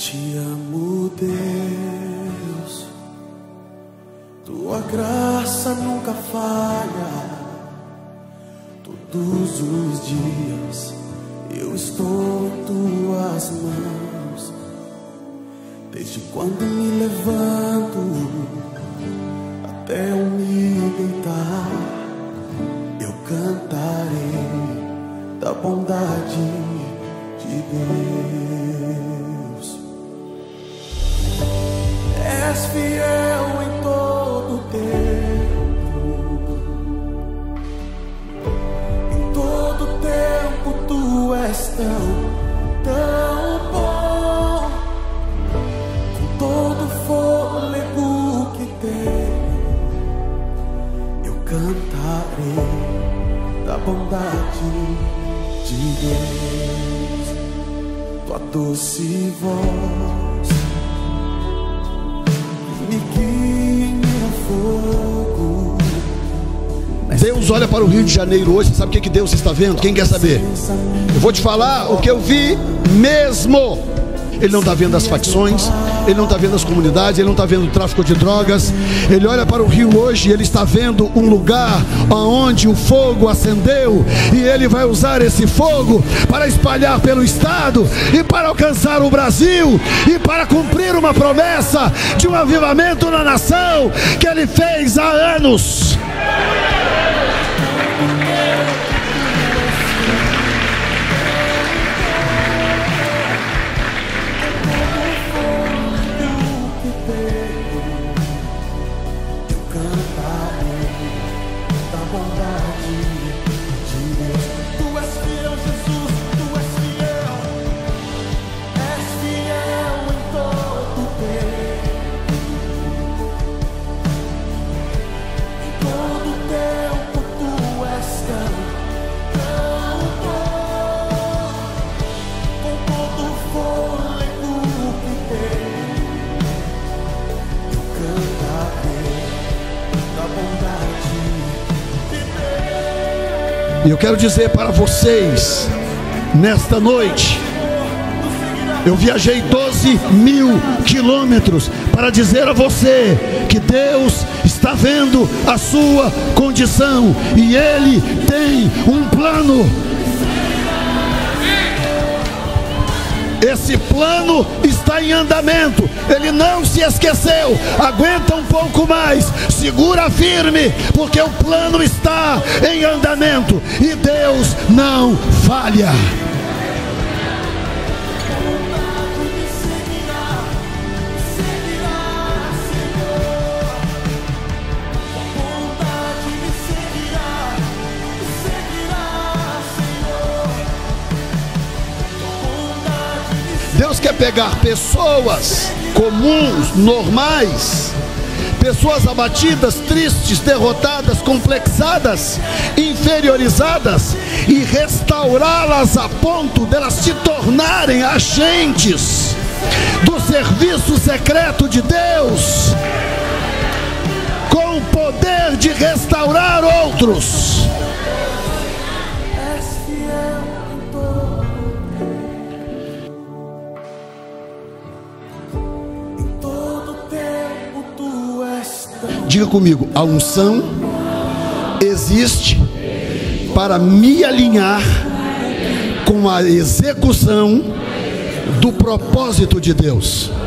te amo, Deus, tua graça nunca falha. Todos os dias eu estou em tuas mãos. Desde quando me levanto até eu me deitar, eu cantarei da bondade de Deus. És fiel em todo tempo, em todo tempo tu és tão bom. Com todo fôlego que tenho, eu cantarei da bondade de Deus. Tua doce voz me guia em meu fogo. Deus olha para o Rio de Janeiro hoje. Sabe o que Deus está vendo? Quem quer saber? Eu vou te falar o que eu vi mesmo. Ele não está vendo as facções, ele não está vendo as comunidades, ele não está vendo o tráfico de drogas. Ele olha para o rio hoje e ele está vendo um lugar onde o fogo acendeu, e ele vai usar esse fogo para espalhar pelo estado e para alcançar o Brasil e para cumprir uma promessa de um avivamento na nação que ele fez há anos. E eu quero dizer para vocês, nesta noite, eu viajei 12.000 quilômetros para dizer a você que Deus está vendo a sua condição e Ele tem um plano. Esse plano está em andamento. Ele não se esqueceu. Aguenta um pouco mais, segura firme, porque o plano está em andamento e Deus não falha. Deus quer pegar pessoas comuns, normais, pessoas abatidas, tristes, derrotadas, complexadas, inferiorizadas, e restaurá-las a ponto delas se tornarem agentes do serviço secreto de Deus, com o poder de restaurar outros. Diga comigo: a unção existe para me alinhar com a execução do propósito de Deus.